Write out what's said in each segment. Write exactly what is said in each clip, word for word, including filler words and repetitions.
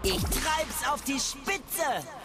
Ich treib's auf die Spitze.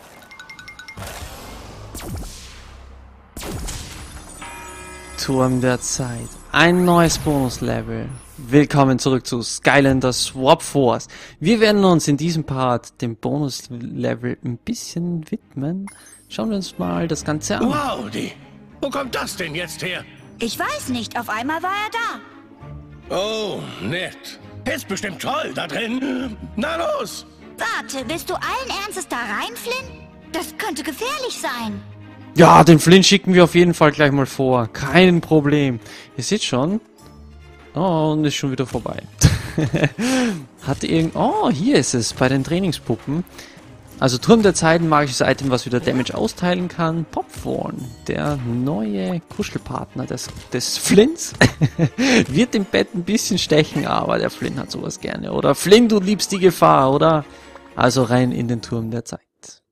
Turm der Zeit. Ein neues Bonuslevel. Willkommen zurück zu Skylanders Swap Force. Wir werden uns in diesem Part dem Bonuslevel ein bisschen widmen. Schauen wir uns mal das Ganze an. Wow, die. Wo kommt das denn jetzt her? Ich weiß nicht, auf einmal war er da. Oh, nett. Ist bestimmt toll da drin. Na los! Warte, willst du allen Ernstes da rein, Flynn? Das könnte gefährlich sein. Ja, den Flynn schicken wir auf jeden Fall gleich mal vor. Kein Problem. Ihr seht schon. Oh, und ist schon wieder vorbei. Hat irgend... Oh, hier ist es, bei den Trainingspuppen. Also Turm der Zeit, ein magisches Item, was wieder Damage austeilen kann. Popcorn, der neue Kuschelpartner des, des Flynns, wird im Bett ein bisschen stechen, aber der Flynn hat sowas gerne. Oder Flynn, du liebst die Gefahr, oder? Also rein in den Turm der Zeit.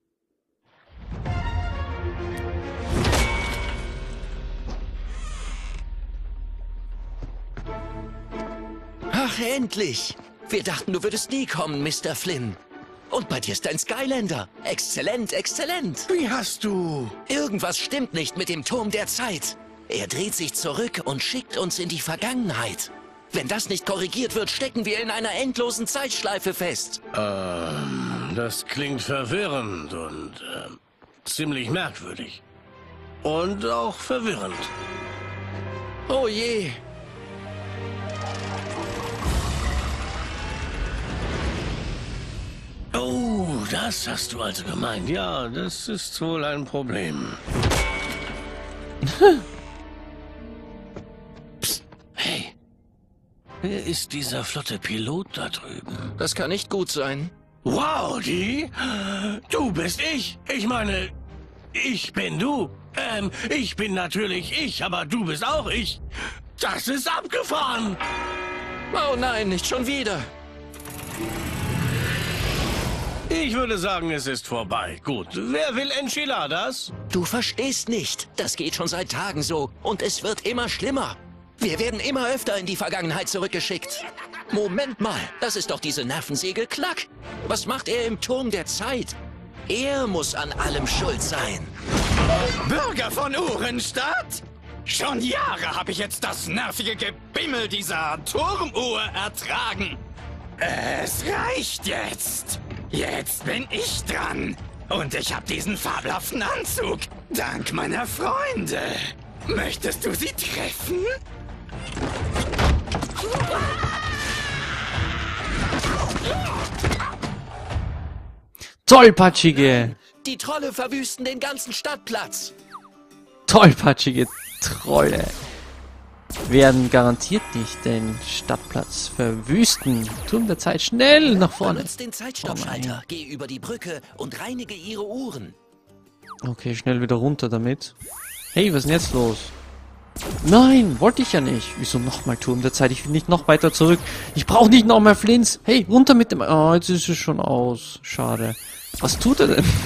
Ach, endlich! Wir dachten, du würdest nie kommen, Mister Flynn. Und bei dir ist ein Skylander. Exzellent, exzellent. Wie hast du... Irgendwas stimmt nicht mit dem Turm der Zeit. Er dreht sich zurück und schickt uns in die Vergangenheit. Wenn das nicht korrigiert wird, stecken wir in einer endlosen Zeitschleife fest. Ähm, das klingt verwirrend und ähm, ziemlich merkwürdig. Und auch verwirrend. Oh je. Oh, das hast du also gemeint. Ja, das ist wohl ein Problem. Psst, hey. Wer ist dieser flotte Pilot da drüben? Das kann nicht gut sein. Wow, die? Du bist ich. Ich meine, ich bin du. Ähm, ich bin natürlich ich, aber du bist auch ich. Das ist abgefahren. Oh nein, nicht schon wieder. Ich würde sagen, es ist vorbei. Gut, wer will Enchiladas? Du verstehst nicht. Das geht schon seit Tagen so. Und es wird immer schlimmer. Wir werden immer öfter in die Vergangenheit zurückgeschickt. Moment mal, das ist doch diese Nervensäge Klack. Was macht er im Turm der Zeit? Er muss an allem schuld sein. Bürger von Uhrenstadt? Schon Jahre habe ich jetzt das nervige Gebimmel dieser Turmuhr ertragen. Es reicht jetzt. Jetzt bin ich dran. Und ich habe diesen fabelhaften Anzug. Dank meiner Freunde. Möchtest du sie treffen? Tollpatschige, Die Trolle verwüsten den ganzen Stadtplatz. tollpatschige Trolle werden garantiert nicht den Stadtplatz verwüsten. Turm der Zeit, schnell nach vorne. Benutzt den Zeitstoppschalter, geh über die Brücke und reinige ihre Uhren. Okay, schnell wieder runter damit. Hey, was ist denn jetzt los? Nein, wollte ich ja nicht. Wieso nochmal Turm der Zeit? Ich will nicht noch weiter zurück. Ich brauche nicht noch mehr Flins. Hey, runter mit dem... Oh, jetzt ist es schon aus. Schade. Was tut er denn?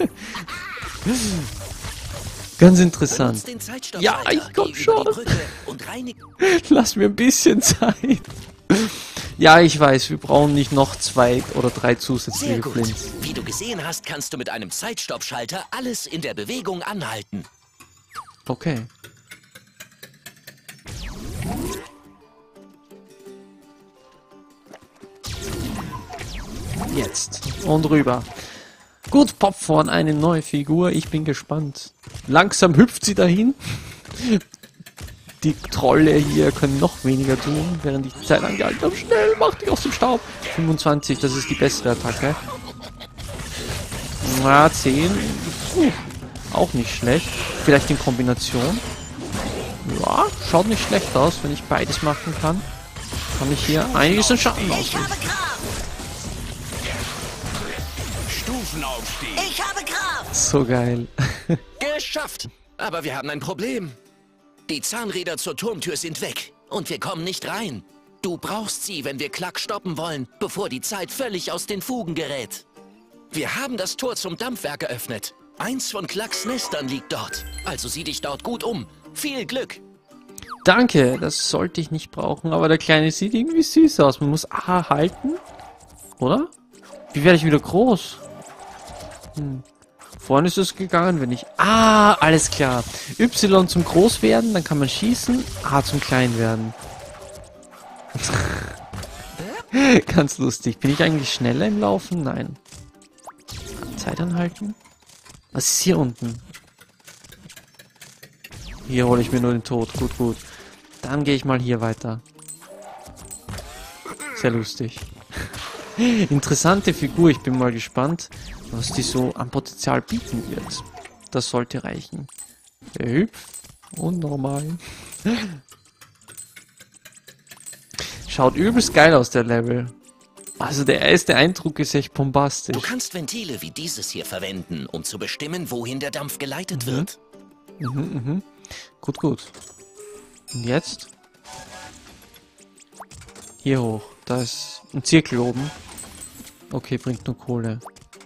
Ganz interessant. Ja, ich komm schon. Lass mir ein bisschen Zeit. Ja, ich weiß, wir brauchen nicht noch zwei oder drei zusätzliche Sehr gut. Flins. Wie du gesehen hast, kannst du mit einem Zeitstoppschalter alles in der Bewegung anhalten. Okay. Jetzt. Und rüber. Gut, Popcorn, eine neue Figur. Ich bin gespannt. Langsam hüpft sie dahin. Die Trolle hier können noch weniger tun, während ich die Zeit angehalten habe. Schnell, mach dich aus dem Staub. fünfundzwanzig, das ist die bessere Attacke. Na, zehn. Puh, auch nicht schlecht. Vielleicht in Kombination. Ja, schaut nicht schlecht aus, wenn ich beides machen kann. Kann ich hier einiges an Schaden Ich ausrichten. habe Kraft. Stufenaufstieg. Ich habe Kraft. So geil. Geschafft! Aber wir haben ein Problem. Die Zahnräder zur Turmtür sind weg und wir kommen nicht rein. Du brauchst sie, wenn wir Klack stoppen wollen, bevor die Zeit völlig aus den Fugen gerät. Wir haben das Tor zum Dampfwerk geöffnet. Eins von Klacks Nestern liegt dort. Also sieh dich dort gut um. Viel Glück! Danke, das sollte ich nicht brauchen, aber der Kleine sieht irgendwie süß aus. Man muss A halten, oder? Wie werde ich wieder groß? Hm. Vorne ist es gegangen, wenn ich... Ah, alles klar. Y zum Groß werden, dann kann man schießen. A zum Klein werden. Ganz lustig. Bin ich eigentlich schneller im Laufen? Nein. Zeit anhalten. Was ist hier unten? Hier hole ich mir nur den Tod. Gut, gut. Dann gehe ich mal hier weiter. Sehr lustig. Interessante Figur. Ich bin mal gespannt, was die so an Potenzial bieten wird. Das sollte reichen. Der hüpft. Unnormal. Schaut übelst geil aus, der Level. Also der erste Eindruck ist echt bombastisch. Du kannst Ventile wie dieses hier verwenden, um zu bestimmen, wohin der Dampf geleitet Mhm. wird. Mhm, mhm. Gut, gut. Und jetzt? Hier hoch. Da ist ein Zirkel oben. Okay, bringt nur Kohle.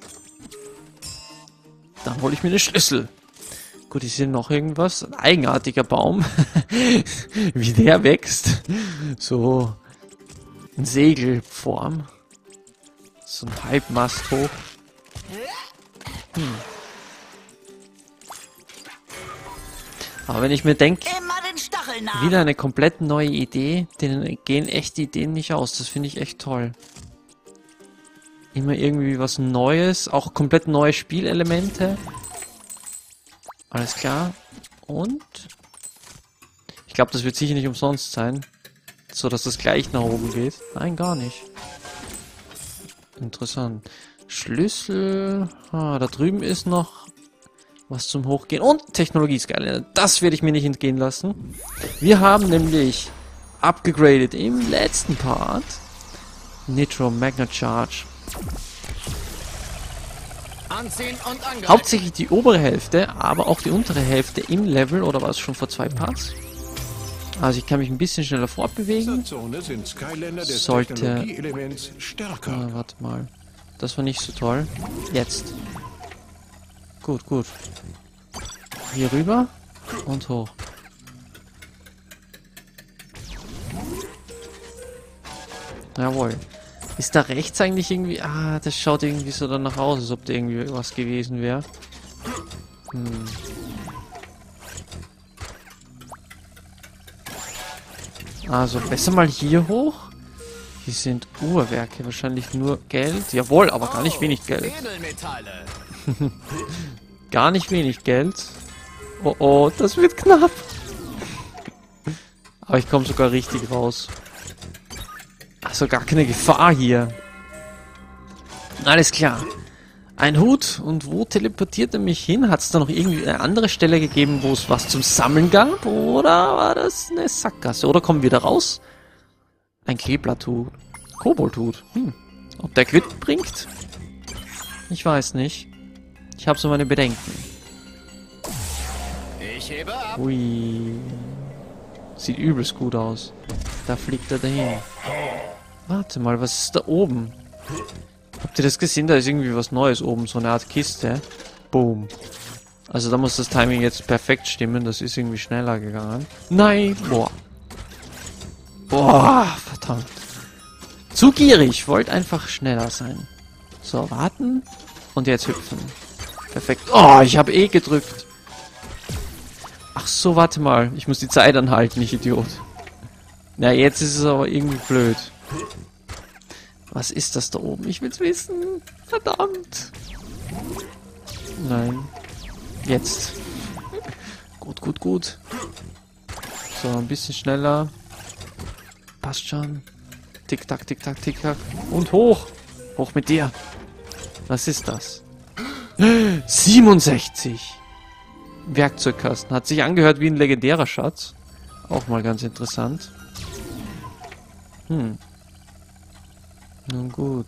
Dann hole ich mir den Schlüssel. Gut, ist hier noch irgendwas? Ein eigenartiger Baum. Wie der wächst. So in Segelform. So ein Halbmast hoch. Hm. Aber wenn ich mir denke, Immer den Stachel nach. wieder eine komplett neue Idee, denen gehen echte Ideen nicht aus. Das finde ich echt toll. Immer irgendwie was Neues, auch komplett neue Spielelemente. Alles klar. Und? Ich glaube, das wird sicher nicht umsonst sein. So, dass das gleich nach oben geht. Nein, gar nicht. Interessant. Schlüssel. Ah, da drüben ist noch was zum Hochgehen. Und Technologie ist geil. Das werde ich mir nicht entgehen lassen. Wir haben nämlich upgegradet im letzten Part. Nitro Magna Charge. Anziehen und angreifen. Hauptsächlich die obere Hälfte, aber auch die untere Hälfte im Level, oder war es schon vor zwei Parts? Also ich kann mich ein bisschen schneller fortbewegen. Zone sind Skylander des Sollte- Technologieelements stärker. Ah, warte mal. Das war nicht so toll. Jetzt. Gut, gut. Hier rüber und hoch. Jawohl. Ist da rechts eigentlich irgendwie... Ah, das schaut irgendwie so danach aus, als ob da irgendwie was gewesen wäre. Hm. Also, besser mal hier hoch. Hier sind Uhrwerke, wahrscheinlich nur Geld. Jawohl, aber gar nicht wenig Geld. Edelmetalle. Gar nicht wenig Geld. Oh oh, das wird knapp. Aber ich komme sogar richtig raus. Also gar keine Gefahr hier. Alles klar. Ein Hut. Und wo teleportiert er mich hin? Hat es da noch irgendwie eine andere Stelle gegeben, wo es was zum Sammeln gab? Oder war das eine Sackgasse? Oder kommen wir da raus? Ein Kleeblatthut. Koboldhut. Hm. Ob der Glück bringt? Ich weiß nicht. Ich habe so meine Bedenken. Ich hebe ab. Ui. Sieht übelst gut aus. Da fliegt er dahin. Warte mal, was ist da oben? Habt ihr das gesehen? Da ist irgendwie was Neues oben. So eine Art Kiste. Boom. Also da muss das Timing jetzt perfekt stimmen. Das ist irgendwie schneller gegangen. Nein! Boah. Boah, verdammt. Zu gierig. Wollte einfach schneller sein. So, warten. Und jetzt hüpfen. Perfekt. Oh, ich habe eh gedrückt. Ach so, warte mal. Ich muss die Zeit anhalten, ich Idiot. Na, jetzt ist es aber irgendwie blöd. Was ist das da oben? Ich will's wissen. Verdammt. Nein. Jetzt. Gut, gut, gut. So, ein bisschen schneller. Passt schon. Tick-Tack, Tick-Tack, Tick-Tack. Und hoch. Hoch mit dir. Was ist das? siebenundsechzig. Werkzeugkasten. Hat sich angehört wie ein legendärer Schatz. Auch mal ganz interessant. Hm. Nun gut.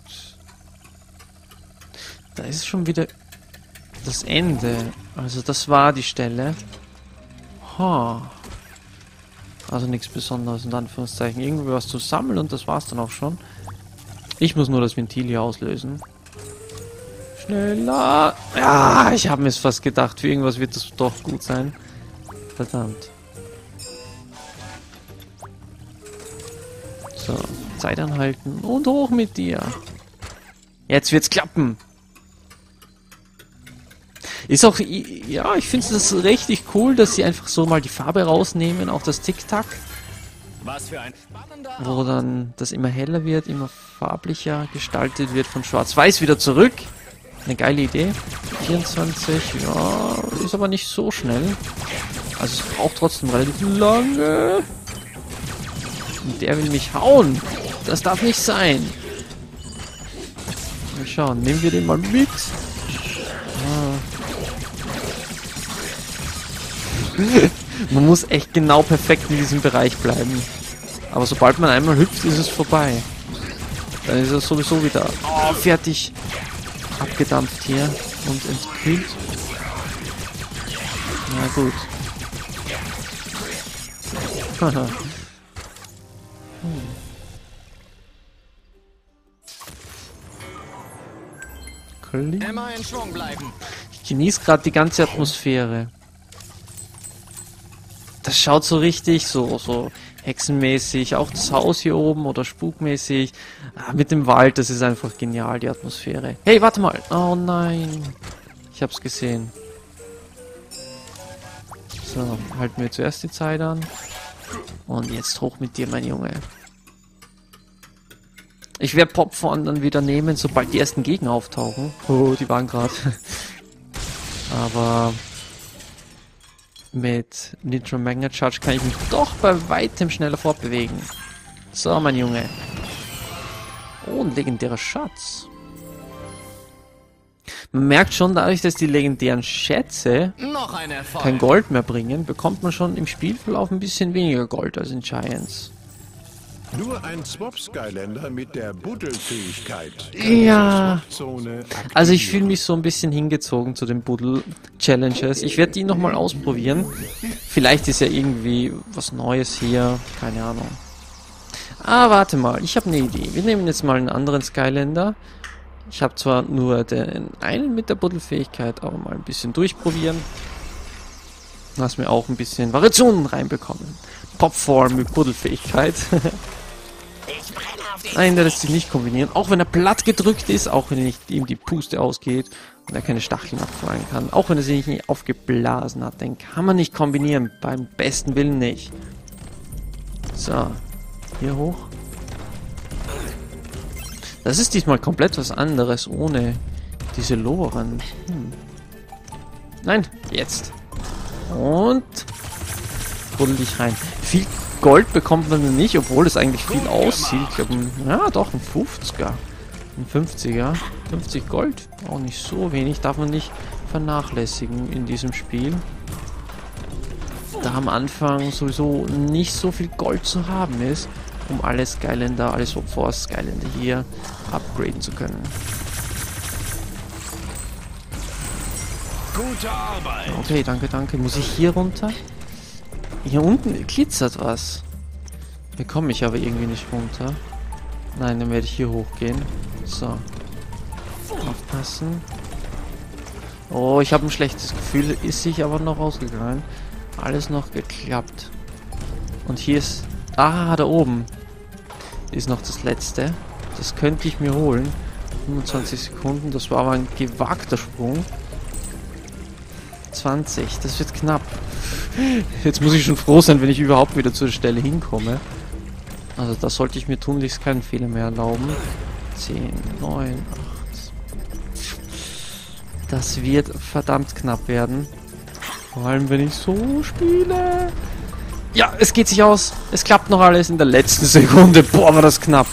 Da ist schon wieder das Ende. Also das war die Stelle. Ha. Also nichts Besonderes in Anführungszeichen. Irgendwie was zu sammeln und das war's dann auch schon. Ich muss nur das Ventil hier auslösen. Schneller! Ja, ich habe mir es fast gedacht. Für irgendwas wird das doch gut sein. Verdammt. So, Zeit anhalten und hoch mit dir. Jetzt wird's klappen. Ist auch, ja, ich finde es richtig cool, dass sie einfach so mal die Farbe rausnehmen, auch das Tic-Tac. Was für ein spannender... Wo dann das immer heller wird, immer farblicher gestaltet wird, von Schwarz-Weiß wieder zurück. Eine geile Idee. vierundzwanzig, ja, ist aber nicht so schnell. Also es braucht trotzdem relativ lange. Und der will mich hauen. Das darf nicht sein. Mal schauen, nehmen wir den mal mit. Ah. Man muss echt genau perfekt in diesem Bereich bleiben. Aber sobald man einmal hüpft, ist es vorbei. Dann ist er sowieso wieder oh, fertig abgedampft hier und entkühlt. Na gut. Haha. hm. Immer in Schwung bleiben. Ich genieße gerade die ganze Atmosphäre. Das schaut so richtig so, so hexenmäßig, auch das Haus hier oben oder spukmäßig. Ah, mit dem Wald, das ist einfach genial, die Atmosphäre. Hey, warte mal. Oh nein. Ich hab's gesehen. So, halten wir zuerst die Zeit an. Und jetzt hoch mit dir, mein Junge. Ich werde Popcorn dann wieder nehmen, sobald die ersten Gegner auftauchen. Oh, die waren gerade. Aber mit Nitro Magnet Charge kann ich mich doch bei weitem schneller fortbewegen. So, mein Junge. Oh, ein legendärer Schatz. Man merkt schon, dadurch, dass die legendären Schätze Noch ein Erfolg. kein Gold mehr bringen, bekommt man schon im Spielverlauf ein bisschen weniger Gold als in Giants. Nur ein Swap Skylander mit der Buddelfähigkeit. Ja. Zone Also ich fühle mich so ein bisschen hingezogen zu den Buddel-Challenges. Ich werde die nochmal ausprobieren. Vielleicht ist ja irgendwie was Neues hier. Keine Ahnung. Ah, warte mal. Ich habe eine Idee. Wir nehmen jetzt mal einen anderen Skylander. Ich habe zwar nur den einen mit der Buddelfähigkeit, aber mal ein bisschen durchprobieren. Lass mir auch ein bisschen Variationen reinbekommen. Popform mit Buddelfähigkeit. Nein, der lässt sich nicht kombinieren. Auch wenn er platt gedrückt ist, auch wenn nicht ihm die Puste ausgeht und er keine Stacheln abfallen kann. Auch wenn er sich nicht aufgeblasen hat, den kann man nicht kombinieren. Beim besten Willen nicht. So, hier hoch. Das ist diesmal komplett was anderes, ohne diese Loren. Hm. Nein, jetzt. Und buddel dich rein. Viel Gold bekommt man nicht, obwohl es eigentlich viel aussieht. Ich glaube, ja doch, ein fünfziger. Ein fünfziger. fünfzig Gold. Auch nicht so wenig. Darf man nicht vernachlässigen in diesem Spiel. Da am Anfang sowieso nicht so viel Gold zu haben ist, um alle Skylander, alle Swap Force Skylander hier upgraden zu können. Gute Arbeit. Okay, danke, danke. Muss ich hier runter? Hier unten glitzert was. Hier komme ich aber irgendwie nicht runter. Nein, dann werde ich hier hochgehen. So. Aufpassen. Oh, ich habe ein schlechtes Gefühl. Ist sich aber noch ausgegangen. Alles noch geklappt. Und hier ist... Ah, da oben ist noch das letzte. Das könnte ich mir holen. fünfundzwanzig Sekunden. Das war aber ein gewagter Sprung. zwanzig. Das wird knapp. Jetzt muss ich schon froh sein, wenn ich überhaupt wieder zur Stelle hinkomme. Also da sollte ich mir tunlichst keinen Fehler mehr erlauben. zehn, neun, acht. Das wird verdammt knapp werden. Vor allem, wenn ich so spiele. Ja, es geht sich aus. Es klappt noch alles in der letzten Sekunde. Boah, war das knapp.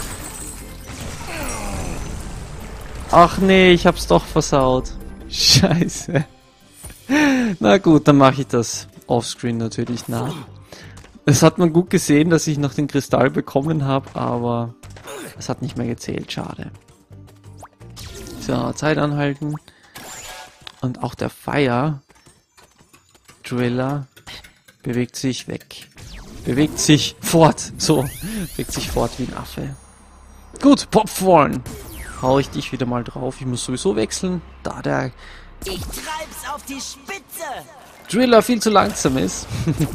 Ach nee, ich hab's doch versaut. Scheiße. Na gut, dann mache ich das offscreen natürlich nach. Es hat man gut gesehen, dass ich noch den Kristall bekommen habe, aber es hat nicht mehr gezählt. Schade. So, Zeit anhalten. Und auch der Fire Driller bewegt sich weg. Bewegt sich fort. So, bewegt sich fort wie ein Affe. Gut, Popcorn. Hau ich dich wieder mal drauf. Ich muss sowieso wechseln, da der Ich treib's auf die Spitze. Driller viel zu langsam ist.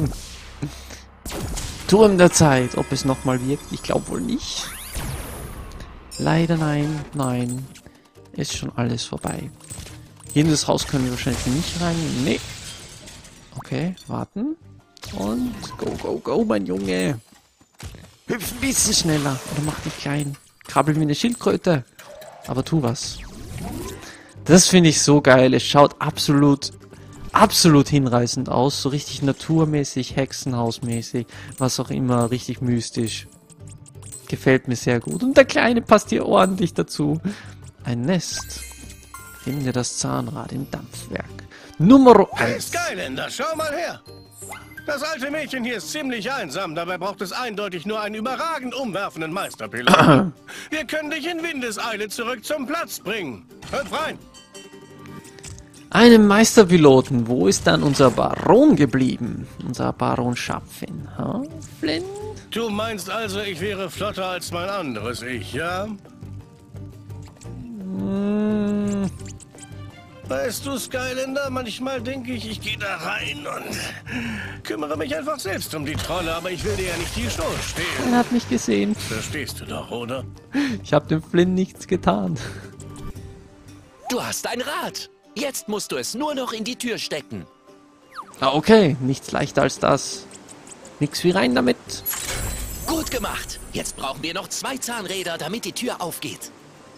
Turm der Zeit. Ob es nochmal wirkt? Ich glaube wohl nicht. Leider nein. Nein. ist schon alles vorbei. Hier in das Haus können wir wahrscheinlich nicht rein. Nee. Okay, warten. Und go, go, go, mein Junge. Hüpf ein bisschen schneller. Oder mach dich klein. Krabbel wie eine Schildkröte. Aber tu was. Das finde ich so geil. Es schaut absolut, absolut hinreißend aus. So richtig naturmäßig, Hexenhausmäßig. Was auch immer. Richtig mystisch. Gefällt mir sehr gut. Und der Kleine passt hier ordentlich dazu. Ein Nest. Finde das Zahnrad im Dampfwerk. Nummer Hey, eins. Skylander, schau mal her. Das alte Mädchen hier ist ziemlich einsam. Dabei braucht es eindeutig nur einen überragend umwerfenden Meisterpiloten. Wir können dich in Windeseile zurück zum Platz bringen. Hüpf rein. Einen Meisterpiloten. Wo ist dann unser Baron geblieben? Unser Baron Schapfin. Ha? Flynn? Du meinst also, ich wäre flotter als mein anderes Ich, ja? Hm. Weißt du, Skylander, manchmal denke ich, ich gehe da rein und kümmere mich einfach selbst um die Trolle, aber ich will dir ja nicht die Show stehlen. Er hat mich gesehen. Verstehst du doch, oder? Ich habe dem Flynn nichts getan. Du hast ein Rad. Jetzt musst du es nur noch in die Tür stecken. Ah, okay. Nichts leichter als das. Nix wie rein damit. Gut gemacht. Jetzt brauchen wir noch zwei Zahnräder, damit die Tür aufgeht.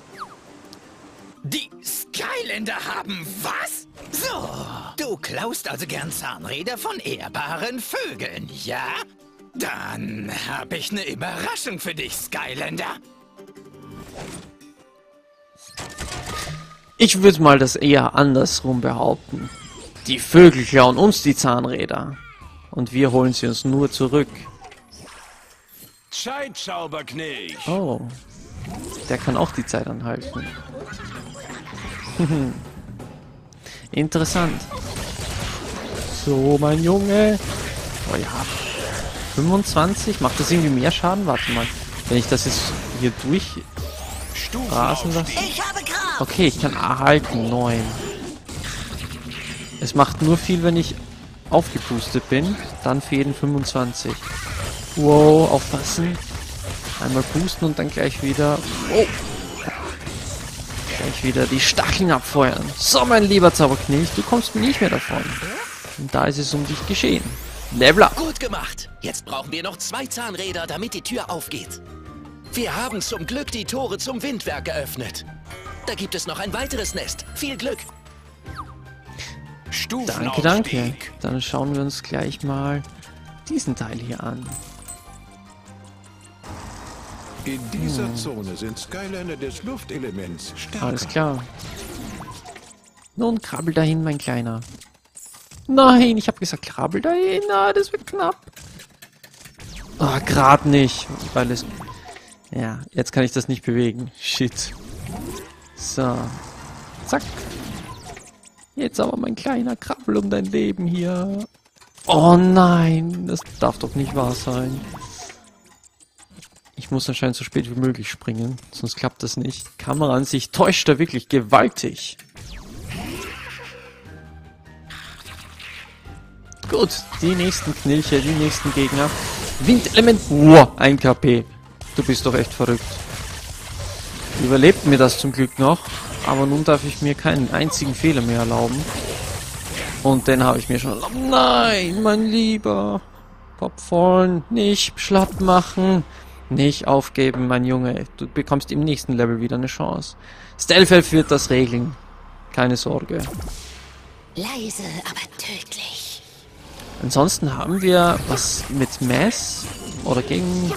Die Skylander haben was? So, du klaust also gern Zahnräder von ehrbaren Vögeln, ja? Dann habe ich eine Überraschung für dich, Skylander. Ich würde mal das eher andersrum behaupten. Die Vögel klauen uns die Zahnräder. Und wir holen sie uns nur zurück. Zeitzauberknecht. Oh. Der kann auch die Zeit anhalten. Interessant. So, mein Junge. Oh ja. fünfundzwanzig? Macht das irgendwie mehr Schaden? Warte mal. Wenn ich das jetzt hier durch rasen lasse. Ich habe Kraft. Okay, ich kann erhalten. neun. Es macht nur viel, wenn ich aufgepustet bin. Dann für jeden fünfundzwanzig. Wow, aufpassen. Einmal pusten und dann gleich wieder... Oh. Gleich wieder die Stacheln abfeuern. So, mein lieber Zauberknecht, du kommst nicht mehr davon. Und da ist es um dich geschehen. Level up. Gut gemacht. Jetzt brauchen wir noch zwei Zahnräder, damit die Tür aufgeht. Wir haben zum Glück die Tore zum Windwerk geöffnet. Da gibt es noch ein weiteres Nest. Viel Glück. Danke, danke. Dann schauen wir uns gleich mal diesen Teil hier an. In dieser Zone sind Skylander des Luftelements stärker. Alles klar. Nun krabbel dahin, mein Kleiner. Nein, ich habe gesagt, krabbel dahin. Na, das wird knapp. Ah, gerade nicht. Weil es... Ja, jetzt kann ich das nicht bewegen. Shit. So. Zack. Jetzt aber, mein Kleiner, krabbel um dein Leben hier. Oh nein, das darf doch nicht wahr sein. Ich muss anscheinend so spät wie möglich springen, sonst klappt das nicht. Die Kameraansicht täuscht da wirklich gewaltig. Gut, die nächsten Knilche, die nächsten Gegner. Windelement. Wow, ein K P. Du bist doch echt verrückt. Überlebt mir das zum Glück noch, aber nun darf ich mir keinen einzigen Fehler mehr erlauben. Und den habe ich mir schon erlaubt. Nein, mein Lieber. Popfallen, nicht schlapp machen. Nicht aufgeben, mein Junge. Du bekommst im nächsten Level wieder eine Chance. Stealth wird das regeln. Keine Sorge. Leise, aber tödlich. Ansonsten haben wir was mit Mass oder gegen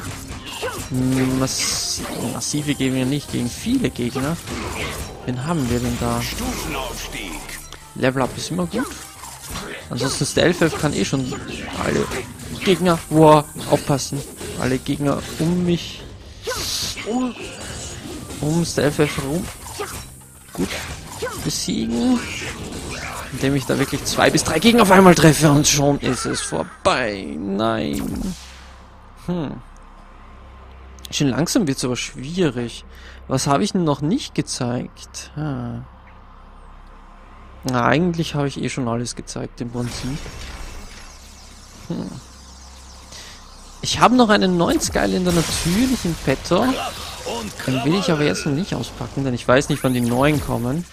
Mass massive Gegner nicht, gegen viele Gegner. Wen haben wir denn da? Stufenaufstieg. Level Up ist immer gut. Ansonsten Stealth kann eh schon alle Gegner, wow, aufpassen. Alle Gegner um mich, um, um Stealth herum, gut besiegen, indem ich da wirklich zwei bis drei Gegner auf einmal treffe und schon ist es vorbei. Nein. Hm. Schon langsam wird es aber schwierig. Was habe ich denn noch nicht gezeigt? Hm. Na, eigentlich habe ich eh schon alles gezeigt im Prinzip. Hm. Ich habe noch einen neuen Skylander natürlich in petto. Den will ich aber jetzt noch nicht auspacken, denn ich weiß nicht, wann die neuen kommen.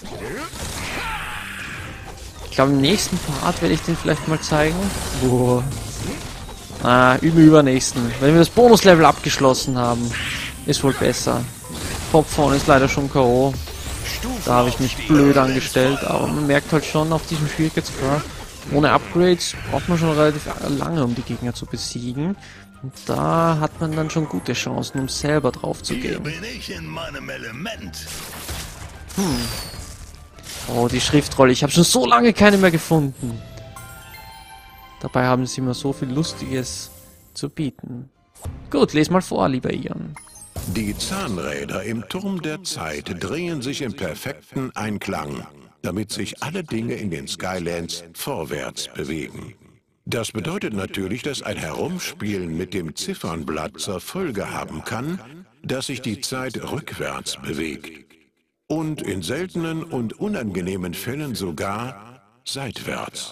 Ich glaube, im nächsten Part werde ich den vielleicht mal zeigen. Boah. Ah, im übernächsten. Wenn wir das Bonuslevel abgeschlossen haben, ist wohl besser. Popphone ist leider schon K O. Da habe ich mich blöd angestellt, aber man merkt halt schon auf diesem Schwierigkeitsgrad, ohne Upgrades braucht man schon relativ lange, um die Gegner zu besiegen. Und da hat man dann schon gute Chancen, um selber drauf zu gehen. Bin ich in meinem Element. Hm. Oh, die Schriftrolle. Ich habe schon so lange keine mehr gefunden. Dabei haben sie immer so viel Lustiges zu bieten. Gut, les mal vor, lieber Ian. Die Zahnräder im Turm der Zeit drehen sich im perfekten Einklang, damit sich alle Dinge in den Skylands vorwärts bewegen. Das bedeutet natürlich, dass ein Herumspielen mit dem Ziffernblatt zur Folge haben kann, dass sich die Zeit rückwärts bewegt. Und in seltenen und unangenehmen Fällen sogar seitwärts.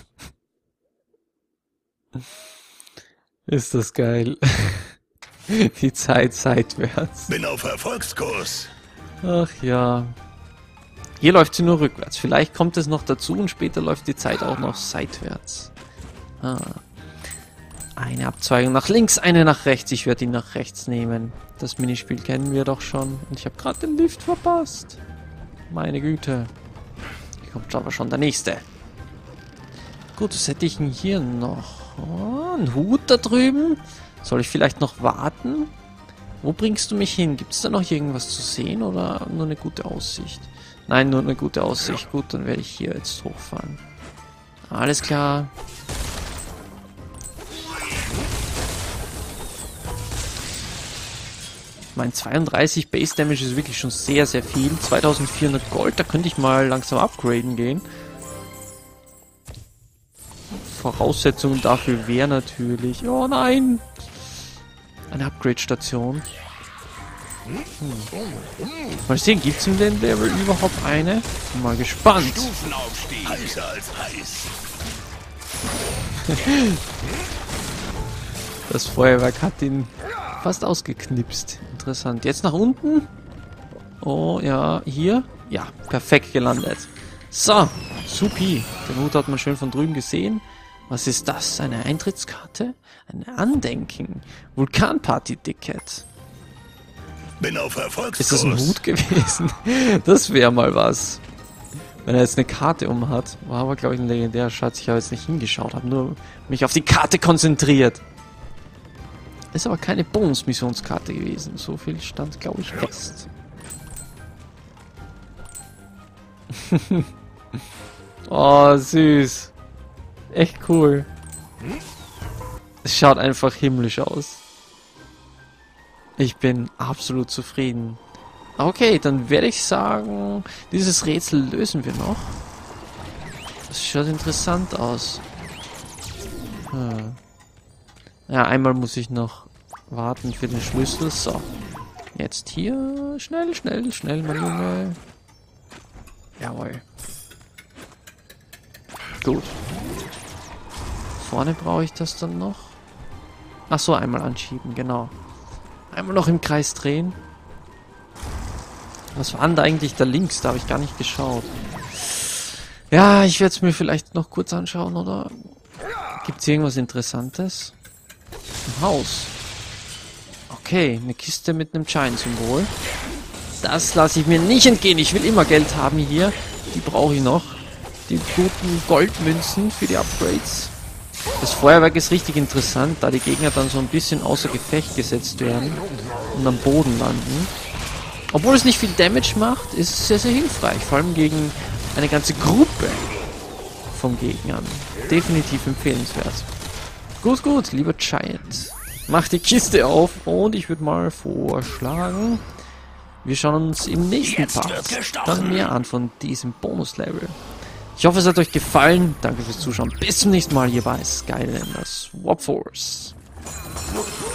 Ist das geil. Die Zeit seitwärts. Bin auf Erfolgskurs. Ach ja. Hier läuft sie nur rückwärts. Vielleicht kommt es noch dazu und später läuft die Zeit auch noch seitwärts. Ah. Eine Abzweigung nach links, eine nach rechts. Ich werde ihn nach rechts nehmen. Das Minispiel kennen wir doch schon. Und ich habe gerade den Lift verpasst. Meine Güte. Hier kommt aber schon der nächste. Gut, was hätte ich denn hier noch? Oh, ein Hut da drüben. Soll ich vielleicht noch warten? Wo bringst du mich hin? Gibt es da noch irgendwas zu sehen oder nur eine gute Aussicht? Nein, nur eine gute Aussicht. Gut, dann werde ich hier jetzt hochfahren. Alles klar. Mein zweiunddreißig Base Damage ist wirklich schon sehr, sehr viel. zweitausendvierhundert Gold, da könnte ich mal langsam upgraden gehen. Voraussetzungen dafür wäre natürlich... Oh nein! Eine Upgrade-Station. Hm. Mal sehen, gibt es in dem Level überhaupt eine? Bin mal gespannt. Stufenaufstieg. Heißer als heiß. Das Feuerwerk hat ihn fast ausgeknipst. Interessant. Jetzt nach unten. Oh, ja, hier. Ja, perfekt gelandet. So, supi. Den Hut hat man schön von drüben gesehen. Was ist das? Eine Eintrittskarte? Ein Andenken? Vulkanparty-Ticket. Bin auf Erfolgskurs. Ist das ein Hut gewesen? Das wäre mal was. Wenn er jetzt eine Karte um hat. War aber, glaube ich, ein legendärer Schatz. Ich habe jetzt nicht hingeschaut, habe nur mich auf die Karte konzentriert. Ist aber keine Bonus-Missionskarte gewesen. So viel stand, glaube ich, fest. Oh, süß. Echt cool. Es schaut einfach himmlisch aus. Ich bin absolut zufrieden. Okay, dann werde ich sagen, dieses Rätsel lösen wir noch. Das schaut interessant aus. Hm. Ja, einmal muss ich noch warten für den Schlüssel. So. Jetzt hier. Schnell, schnell, schnell, mein Junge. Jawohl. Gut. Vorne brauche ich das dann noch. Ach so, einmal anschieben, genau. Einmal noch im Kreis drehen. Was war denn da eigentlich da links? Da habe ich gar nicht geschaut. Ja, ich werde es mir vielleicht noch kurz anschauen, oder? Gibt es irgendwas Interessantes? Ein Haus. Okay, eine Kiste mit einem Giant-Symbol. Das lasse ich mir nicht entgehen. Ich will immer Geld haben hier. Die brauche ich noch. Die guten Goldmünzen für die Upgrades. Das Feuerwerk ist richtig interessant, da die Gegner dann so ein bisschen außer Gefecht gesetzt werden und am Boden landen. Obwohl es nicht viel Damage macht, ist es sehr, sehr hilfreich. Vor allem gegen eine ganze Gruppe von Gegnern. Definitiv empfehlenswert. Gut, gut, lieber Giant. Mach die Kiste auf und ich würde mal vorschlagen, wir schauen uns im nächsten Part dann mehr an von diesem Bonuslevel. Ich hoffe, es hat euch gefallen. Danke fürs Zuschauen. Bis zum nächsten Mal hier bei Skylanders Swap Force.